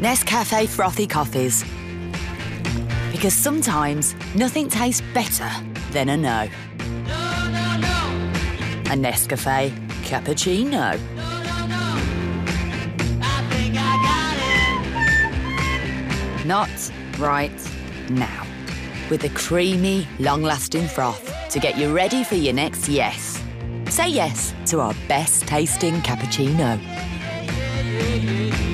Nescafé frothy coffees. Because sometimes nothing tastes better than a no. A Nescafé CappucciNO. Not right now. With a creamy, long-lasting froth to get you ready for your next yes. Say yes to our best tasting cappuccino.